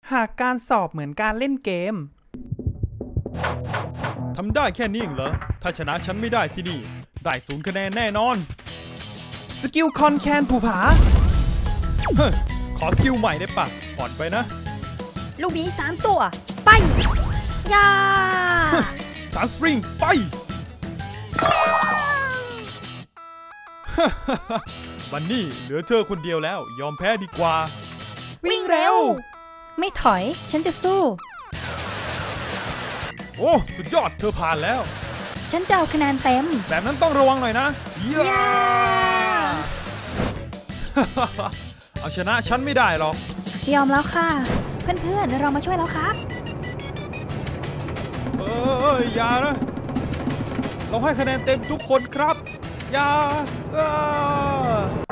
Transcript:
หากการสอบเหมือนการเล่นเกมทำได้แค่นี้เหรอถ้าชนะฉันไม่ได้ที่นี่ได้0 คะแนนแน่นอนสกิลคอนแคนภูผาขอสกิลใหม่ได้ปะอ่อนไปนะลูกหมี3 ตัวไปยา 3 สปริงไปบันนี่เหลือเธอคนเดียวแล้วยอมแพ้ดีกว่าวิ่งเร็วไม่ถอยฉันจะสู้โอ้สุดยอดเธอผ่านแล้วฉันจะเอาคะแนนเต็มแบบนั้นต้องระวังหน่อยนะเอาชนะฉันไม่ได้หรอกยอมแล้วค่ะเพื่อนๆเรามาช่วยแล้วครับอย่านะเราให้คะแนนเต็มทุกคนครับอย่า